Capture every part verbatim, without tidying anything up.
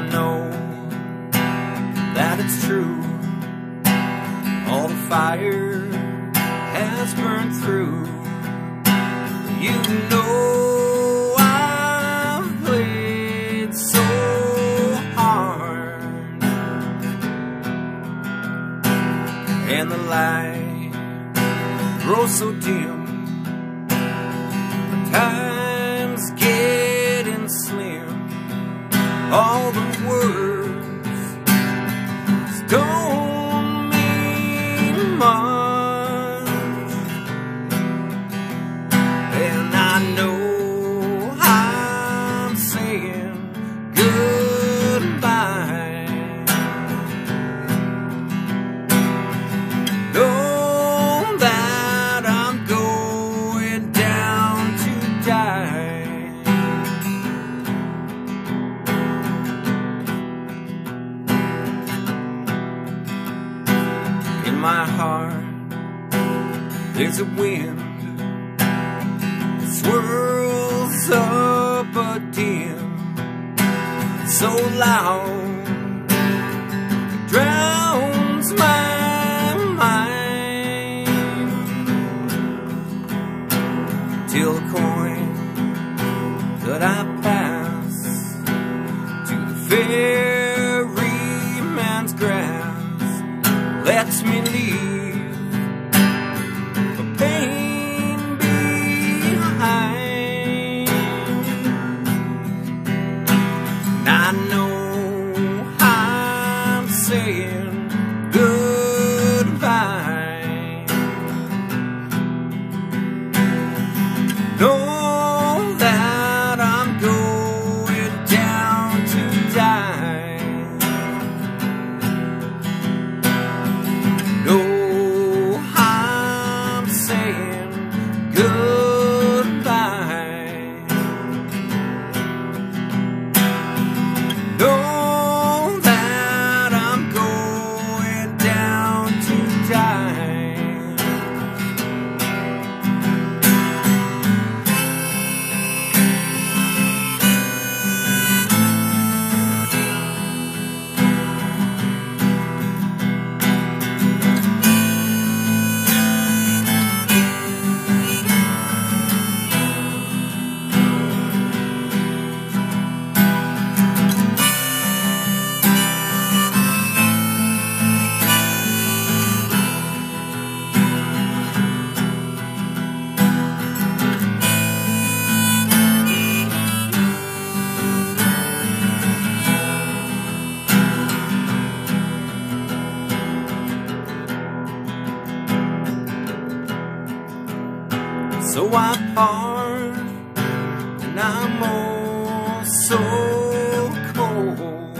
I know that it's true. All the fire has burned through. You know I've played so hard, and the light grows so dim. The time's getting slim. All the words don't mean much, and I know I'm saying goodbye. Know that I'm going down to die. In my heart there's a wind that swirls up a dim, so loud it drowns my mind, till the coin that I pass to the ferryman's grass lets me leave the pain behind. And I know I'm saying goodbye. Know that I'm going down to die. Know I'm saying goodbye. Know that I'm going down to die. So I part, and I'm all so cold,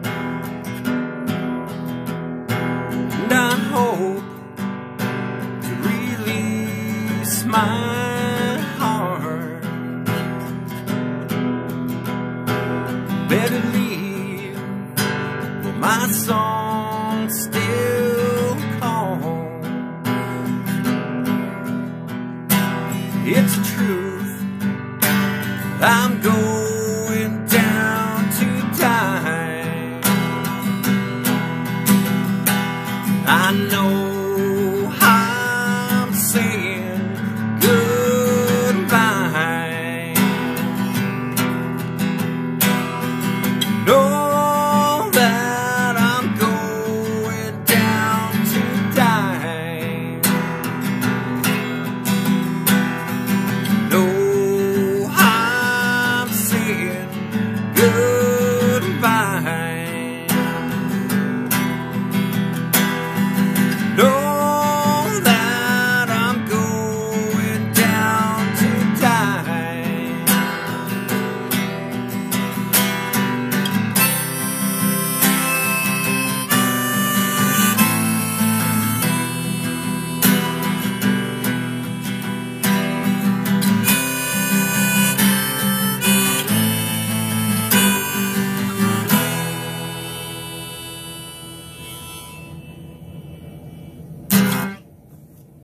and I hope to release my heart. Better